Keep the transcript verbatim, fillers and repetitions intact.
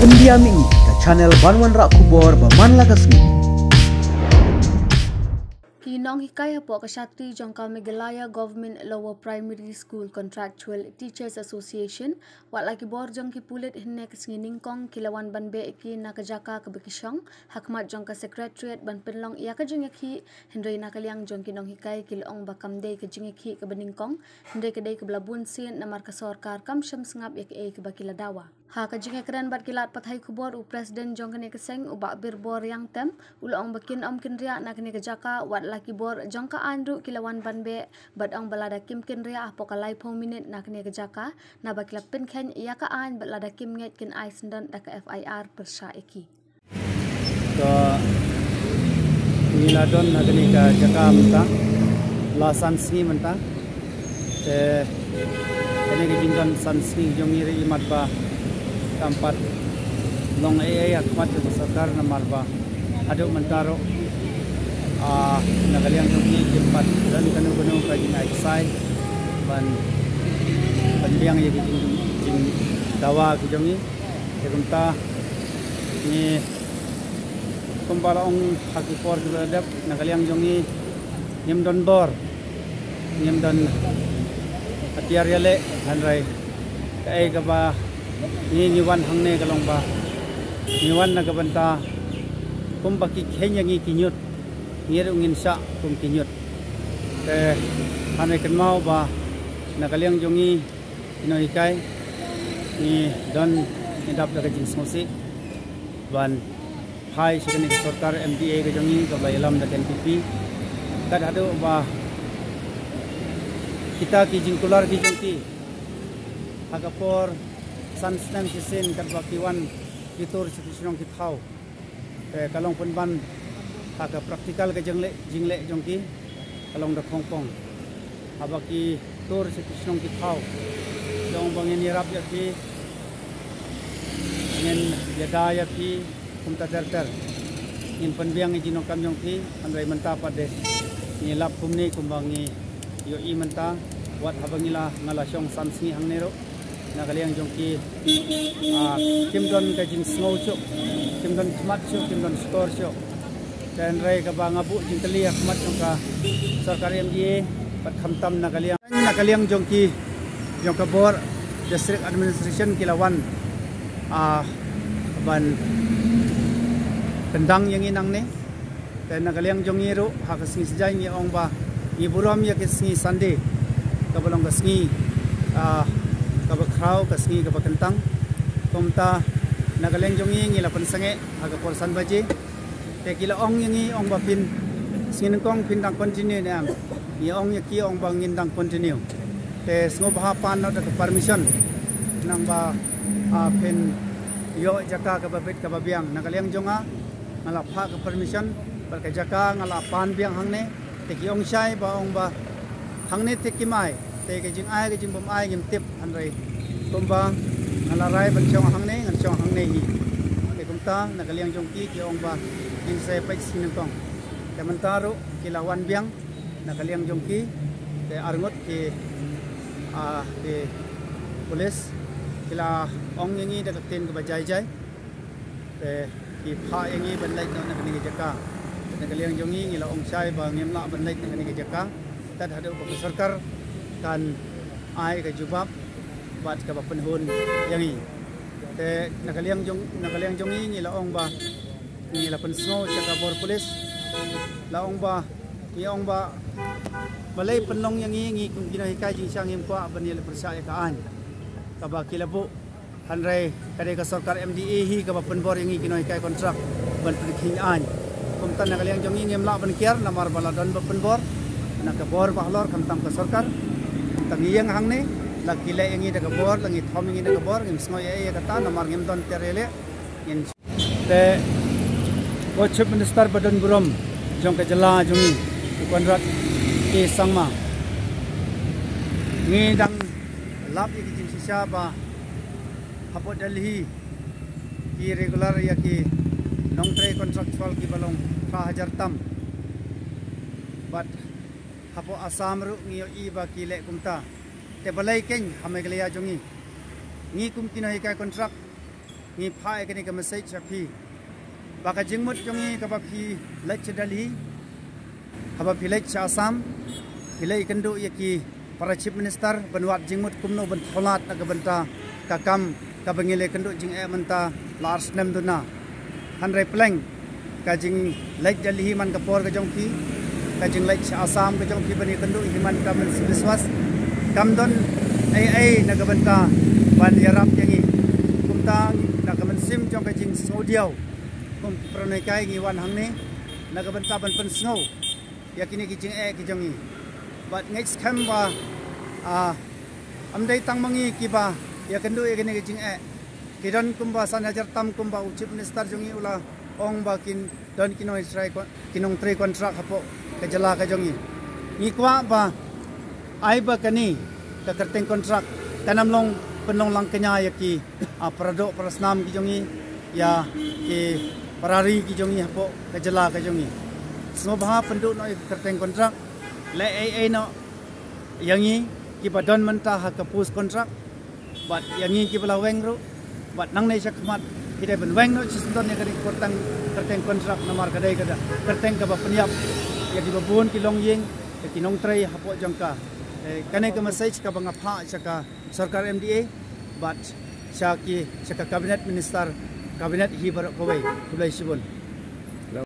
India Mingi ke channel Banwan Rak Kubor Baman Lagasmi. Kinong hikaya po kasatri jangka Meghalaya Government Lower Primary School Contractual Teachers Association wat lagi bor jangki pulit hinne kesngining kong kilawan banbe iki nakajaka kebekisang hakmat jangka Secretariat ban penlong ia kajengeki hendrai nakaliang jangki nong hikai kilong bakamde kajengeki kebening kong hendrai kedai kebelabun sin namar kasorkar kam syam sengap yak e kebakila dawa. Ha kajengekran bat kilat pathai kubor u Presiden jangkane keseng u bakbir bor yang tem ulong bakin om kinria nakne kajaka wat laki bor jangka andru kilawan banbe bat ang balada kim kinria apokalai po minute nakne kajaka na bakila pinkhen ia ka an balada kim nget kin aisendan dak F I R persya iki. To niladon nakne kajaka menta lasan sni menta te kene kejingkan sansni jomiri imat ba tempat long ai akmat besar na marba aduk mentaro ah nakaliang jogi tempat dan kanu kanu kajing exercise ban pandiang ye jing jing dawa kijongi ekumta ni kumpara ong hakipor gradap nakaliang jongi nyemdon bor nyemdon hatiar yale hanrai kai ka ba ni niwan hangne kalong ba niwan nagabanta kumbaki khenyangi kinyut ngirungin sa kum kinyut te hanai kenmau ba nakaliang jongi inoikai ni don indap daga jing smosi ban hai sikani sarkar M D A ga jongi ka bailam da N P P kad hadu ba kita ki jing kular ki jongti agapor san senang kisin kat bakiwan kitur sitisnong kitau eh kalong penban aga praktikal ke jengle jingle jongki kalong da khongpong abaki tur sitisnong kitau jong bangin yarap yaki ngen yada yaki kumta terter in penbiang ijino kam jongki andai menta pade ni lap kumni kumbangi yo i menta wat habangila ngalasyong sansni hangnero nakaliang jongki ah kimdon kajing snow chok kimdon khmat chok kimdon store chok dan rai ka bangabu jingteli khmat jongka sarkar M D A pat khamtam nakaliang nakaliang jongki jongka bor district administration kilawan ah ban pendang yang inang ne dan nakaliang jongi ro hakasngi sejai ni ong ba ni buram ya kesngi sande kabalong kasngi ah kaba krau kasngi kaba kentang komta nagaleng jongi ngila pansange aga porsan baje te kila ong yangi ong bapin singin kong pindang continue ne am ni ong yaki ong bangin dang continue te sngo bahapan no da permission nang ba a pen yo jaka kaba bet kaba biang nagaleng jonga ngala pha ka permission bar ka jaka ngala pan biang hangne te ki ong sai ba ong ba hangne te ki mai te ke jing ai ke jing bom ai ngim tip hanrai kumba ngalarai ban chong hangne ngan chong hangne hi ke kumta nakaliang jongki ki ong ba in sai pai sin kong te mantaro kilawan biang nakaliang jongki te arngot ke a te polis kila ong yangi da ten ke bajai jai te ki pha yangi ban lai na kani jaka nakaliang jongi ngila ong sai ba ngemla ban lai na kani jaka tad hadu ko sarkar kan ai ka jubab bat ka penhun yangi te nakaliang jong nakaliang jongi ni laong ba ni la pensno chaka bor polis laong ba ni ong ba balai penong yangi ngi kum kinai kai jing sang im kwa banil persya ka an ka ba kilabu hanrai kade ka sarkar M D A hi ka ba penbor yangi kinai kai kontrak ban pekhin an kum tan nakaliang jongi ngemla ban kiar namar baladon ba penbor nak bor bahlor kamtam ka sarkar tangiang hangne lakile yangi daga bor langi thom yangi daga bor ngim sngo ye kata namar ngim don terele ngin te Chief Minister Badan Burom jong ka jala jongi konrat ke sangma ngi dang lap iki jing sisa ba hapo Delhi ki regular ya ki nongtre contractual ki balong five thousand tam but hapo Assam ru ngi i ba ki le kumta te balai keng Meghalaya jongi ngi kum kinai kai kontrak ngi phai kini ka message api baka jingmut jongi ka ba phi lech Delhi haba phi lech Assam pilai kendu yaki para chief minister benwat jingmut kumno ben tholat na ka benta ka kam ka bangile kendu jing e menta lars nem duna hanre pleng ka jing lech Delhi man ka por ka jong phi ka jing lech Assam ka jong phi bani kendu himan ka men biswas kam don ai ai na ka benta ban yarap yangi kumtang na ka men sim jong ka jing sodiau kum pronai kai ngi wan hang ni na ka benta ban pen snow yakini ki jing e ki jongi but next time ba a amdai tangmangi ki ba ya kendu yakini ki jing e kidan kumba san hajar tam kumba chief minister jongi ula ong ba kin don kinoi try kinong three contract hapo ka jala ka jongi ni kwa ba ai ba kani ka kerteng contract kanam long penong lang kenya yaki a prado prasnam ki jongi ya ki parari ki jongi hapo ka jala ka jongi semua baha penduk no kerteng kontrak le ai ai no yangi ki badon mentah ha ka pus kontrak bat yangi ki bala weng ru bat nang nei sakmat ki dai ben weng no siston ne kari kortang kerteng kontrak nomor kadai kada kerteng ka ba peniap ya di babun ki long yeng ya ki nong trai hapo jangka kane ka message ka banga pha saka sarkar M D A bat saki saka cabinet minister kabinet hi bar ko bai kulai sibon